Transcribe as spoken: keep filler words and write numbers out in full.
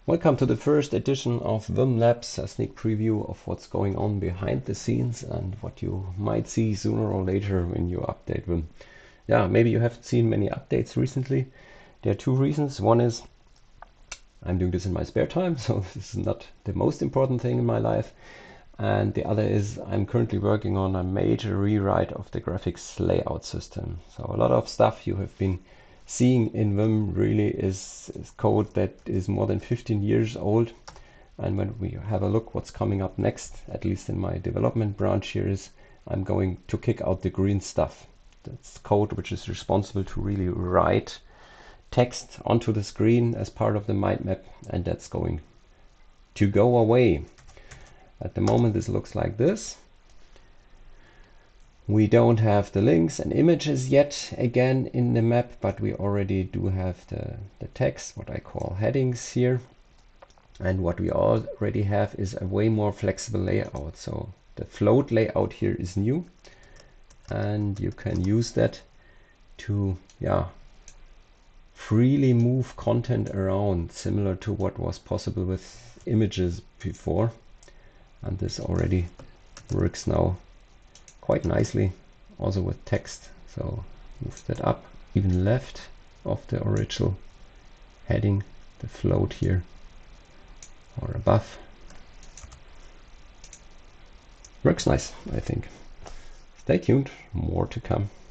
Welcome to the first edition of V Y M Labs, a sneak preview of what's going on behind the scenes and what you might see sooner or later when you update V Y M. Yeah, maybe you haven't seen many updates recently. There are two reasons. One is I'm doing this in my spare time, so this is not the most important thing in my life. And the other is I'm currently working on a major rewrite of the graphics layout system. So a lot of stuff you have been seeing in V Y M really is, is code that is more than fifteen years old. And when we have a look what's coming up next, at least in my development branch here, is I'm going to kick out the green stuff. That's code which is responsible to really write text onto the screen as part of the mind map, and that's going to go away. At the moment this looks like this. We don't have the links and images yet again in the map, but we already do have the, the text, what I call headings here. And what we already have is a way more flexible layout. So the float layout here is new, and you can use that to yeah, freely move content around, similar to what was possible with images before. And this already works now quite nicely also with text. So move that up even left of the original heading, the float here, or above. Works nice, I think. Stay tuned, more to come.